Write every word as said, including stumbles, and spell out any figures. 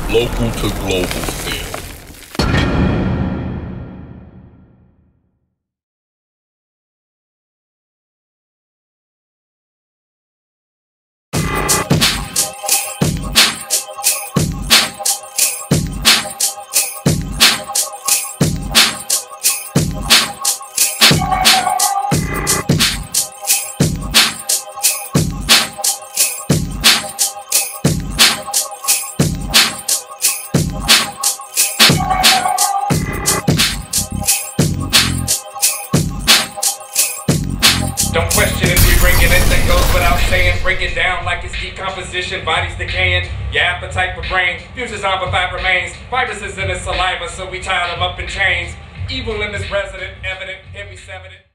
local to global still. Don't question if we bring it, anything goes without saying. Break it down like it's decomposition, bodies decaying. Your appetite for brain, fuses on but fat remains. Viruses in his saliva, so we tie them up in chains. Evil in this resident, evident, here we severed it.